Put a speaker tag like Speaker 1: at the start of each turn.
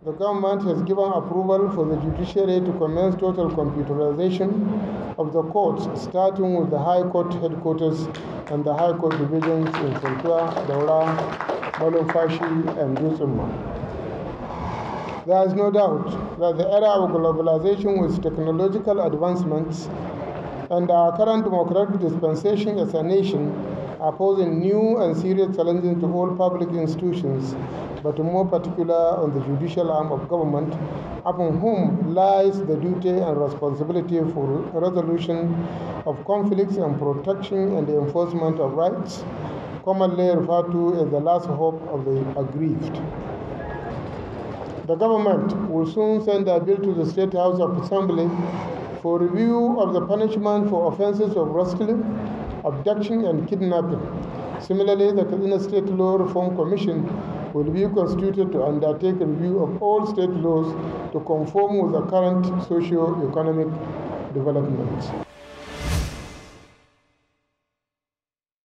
Speaker 1: The government has given approval for the judiciary to commence total computerization of the courts, starting with the High Court headquarters and the High Court divisions in Funtua, Daura, Malumfashi, and Dutsunma. There is no doubt that the era of globalization with technological advancements and our current democratic dispensation as a nation are posing new and serious challenges to all public institutions, but more particular on the judicial arm of government, upon whom lies the duty and responsibility for resolution of conflicts and protection and the enforcement of rights, commonly referred to as the last hope of the aggrieved. The government will soon send a bill to the State House of Assembly for review of the punishment for offenses of rustling, abduction, and kidnapping. Similarly, the Kaduna State Law Reform Commission will be constituted to undertake a review of all state laws to conform with the current socio-economic developments.